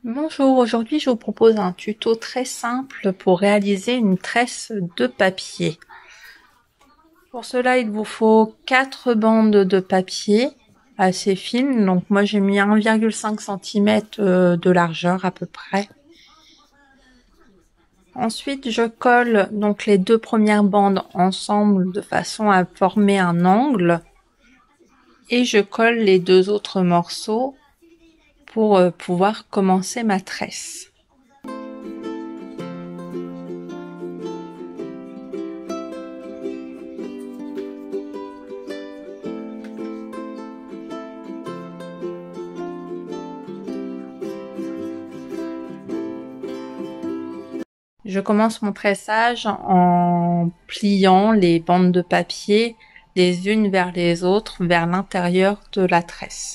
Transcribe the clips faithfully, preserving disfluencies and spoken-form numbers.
Bonjour, aujourd'hui je vous propose un tuto très simple pour réaliser une tresse de papier. Pour cela, il vous faut quatre bandes de papier assez fines. Donc moi j'ai mis un virgule cinq centimètres de largeur à peu près. Ensuite, je colle donc les deux premières bandes ensemble de façon à former un angle. Et je colle les deux autres morceaux pour pouvoir commencer ma tresse. Je commence mon tressage en pliant les bandes de papier les unes vers les autres vers l'intérieur de la tresse.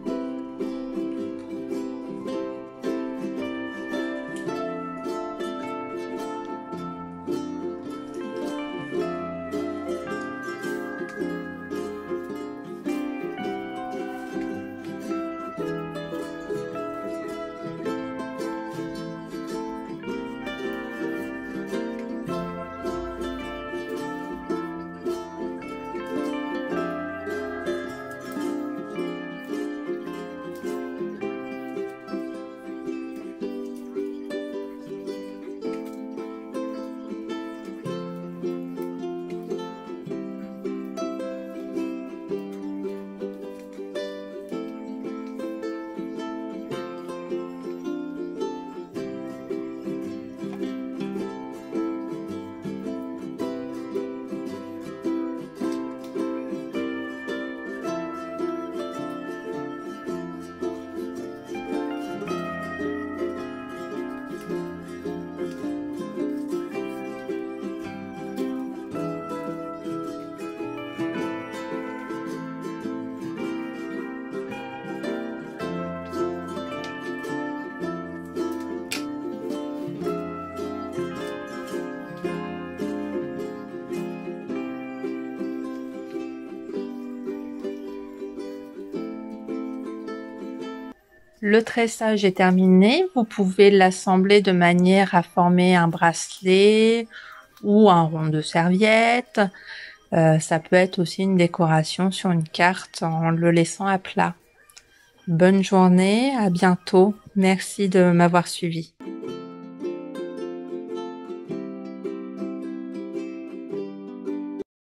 Le tressage est terminé, vous pouvez l'assembler de manière à former un bracelet ou un rond de serviette. Euh, ça peut être aussi une décoration sur une carte en le laissant à plat. Bonne journée, à bientôt. Merci de m'avoir suivi.